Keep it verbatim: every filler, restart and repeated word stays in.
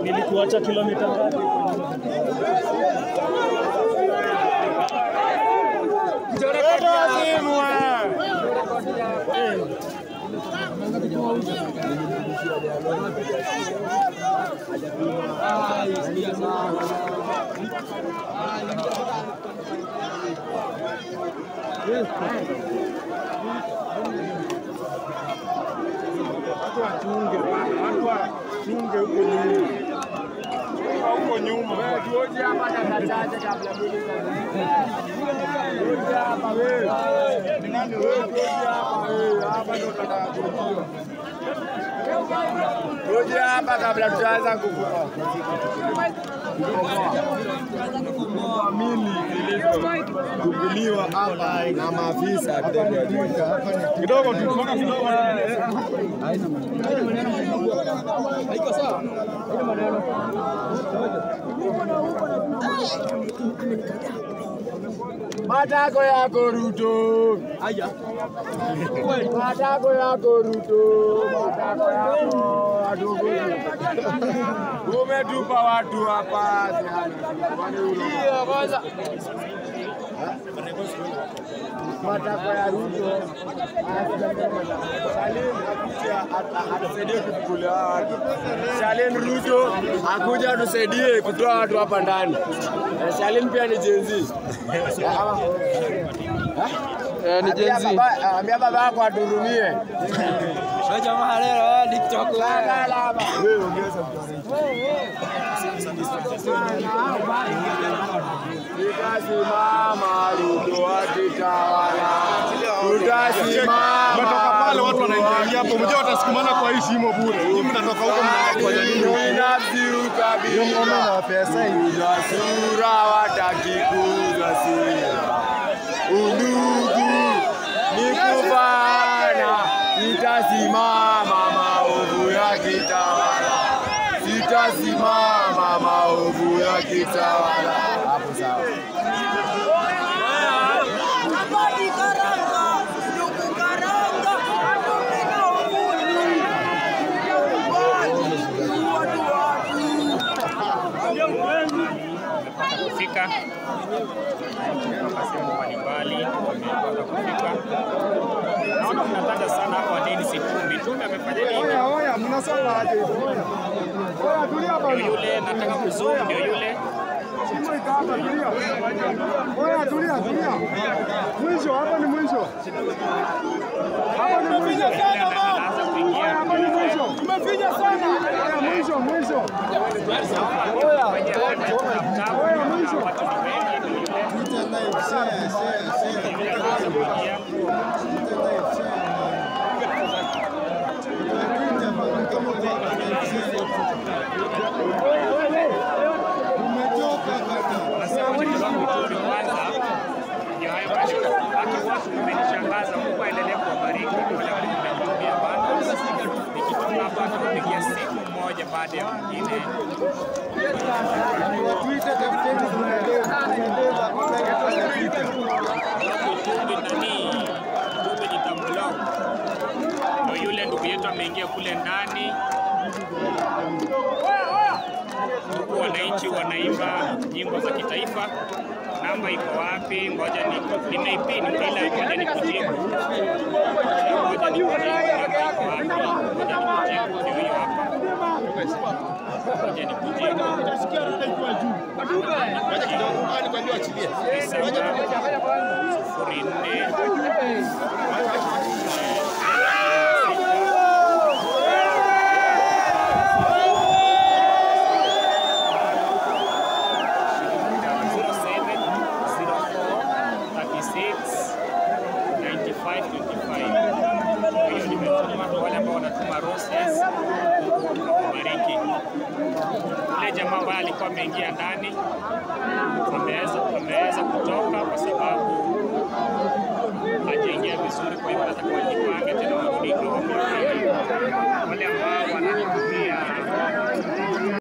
Nilikuacha kilomita ngapi? Watu wachunge, watu wachunge huko nyuma. Huko nyuma. Wewe tuoje hapa dakika chache kabla mwili tuoje hapa wewe. Ni nani wewe tuoje hapa wewe? Hapa ndo tutakujua. Tuoje hapa kabla tuanza kukupa. Mimi nilizokubiliwa hapa na maafisa kidogo tu kidogo. Haiko sawa. Haiko maneno. Matako yako Ruto. Aya. Matako yako Ruto. Matako yako adogo. Umetupa watu hapa. Ndio kwanza. Matako ya Ruto. Salim atusaidie kukulia watu. Salim Ruto akuja atusaidie kutoa watu hapa ndani. Salim pia ni Gen Z. Eh, ni Gen Z. Ambia baba yako aturumie. Wewe jamaa leo TikTok wewe ongeza Tutasimama Ruto akitawala. Tutasimama. Mtoka pale watu wanaingia hapo, mmoja watasukumana kwa hii shimo bure. Nyinyi mnatoka huko mnafanya nini? Binafsi ukabila na pesa hizo sura watakikuza sura. Undugu ni kufana, nitasimama maovu ya kitawala. Sitasimama maovu ya kitawala. Hapo sawa. Kufika kutoka sehemu mbalimbali wamepata kufika. Naona mnataja sana hapa Dennis Ikumbi. Tume amefanya nini? Oya oya mnasoma aje? Oya tulia bwana. Yule nataka kuzoom ndio yule. Shimo iko hapa tulia. Oya tulia tulia. Mwisho hapa ni mwisho. Hapa ni mwisho. Anaanza kuingia. Hapa ni mwisho. Tumefinya sana. Oya mwisho mwisho. Oya. Oya mwisho. Watu ni wengi ndio yule. Twitter live share share share. Umenishangaza, Mungu aendelee kuwabariki wale waliotumia bando. Nikitoka hapa tunapigia simu moja baada ya mwingine. Twitter tafuteni tunaeleza tunaeleza Kumbe nitamblog. Ndio yule ndugu yetu ameingia kule ndani. Huku wananchi wanaimba nyimbo za kitaifa. Namba iko wapi? Ngoja ni nimeipini ila ngoja nikujibu. Ngoja nikujibu namba iko wapi? Ngoja nikujibu ndio hiyo hapa. Ngoja nikujibu. Utasikia rudi kwa juu. Ngoja kidogo kwani kwambia achilie. Ngoja sufuri nne wale ambao wanatuma roses kubariki. Yule jamaa ambaye alikuwa ameingia ndani ameweza ameweza kutoka kwa sababu hajaingia vizuri, kwa hivyo atakuwa